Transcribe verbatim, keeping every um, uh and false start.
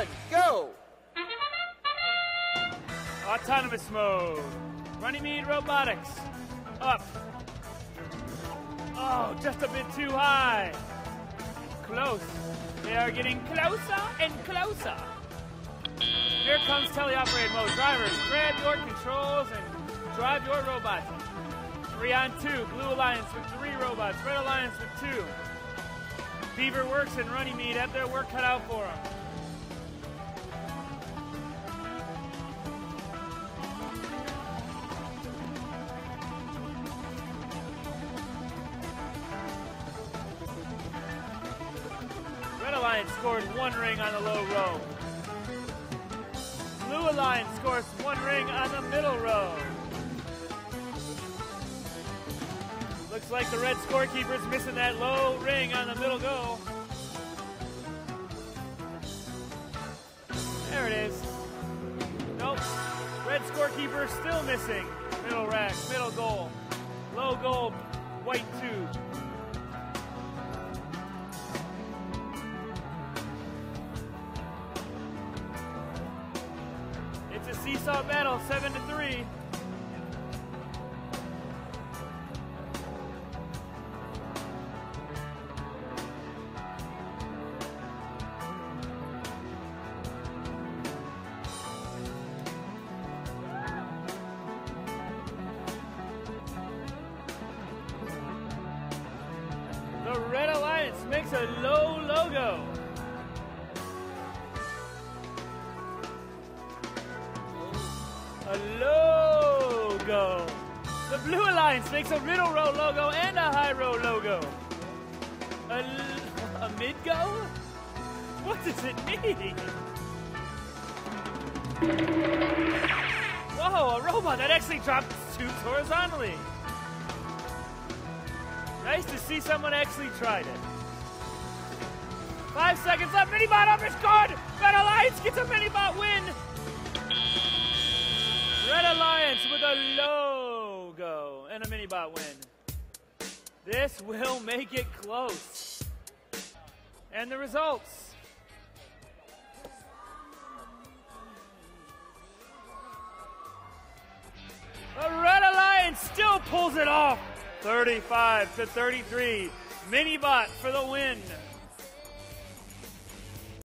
one, go! Autonomous mode. Runnymede Robotics. Up. Oh, just a bit too high. Close. They are getting closer and closer. Here comes teleoperated mode. Drivers, grab your controls and drive your robots. Three on two. Blue Alliance with three robots. Red Alliance with two. Beaver Works and Runnymede have their work cut out for them. Red Alliance scored one ring on the low row. Blue Alliance scores one ring on the middle row. Looks like the red scorekeeper's missing that low ring on the middle go. There it is. Nope. Red scorekeeper still missing. Middle rack, middle goal. Low goal, white tube. It's a seesaw battle, seven to three. The Red Alliance makes a low logo. A logo. The Blue Alliance makes a middle row logo and a high row logo. A, a mid go? What does it mean? Whoa, a robot that actually dropped tubes horizontally. Nice to see someone actually tried it. Five seconds left. Minibot overscored. Red Alliance gets a Minibot win. Red Alliance with a logo and a Minibot win. This will make it close. And the results. The Red Alliance still pulls it off. thirty-five to thirty-three. Minibot for the win.